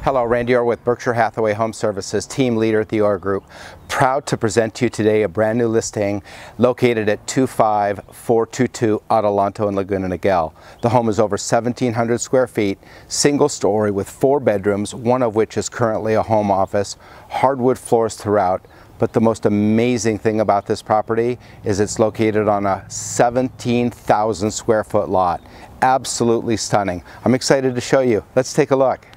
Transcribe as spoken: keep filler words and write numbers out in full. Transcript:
Hello, Randy Orr with Berkshire Hathaway Home Services, team leader at the Orr Group. Proud to present to you today a brand new listing located at two five four two two Adelanto in Laguna Niguel. The home is over seventeen hundred square feet, single story with four bedrooms, one of which is currently a home office, hardwood floors throughout. But the most amazing thing about this property is it's located on a seventeen thousand square foot lot. Absolutely stunning. I'm excited to show you. Let's take a look.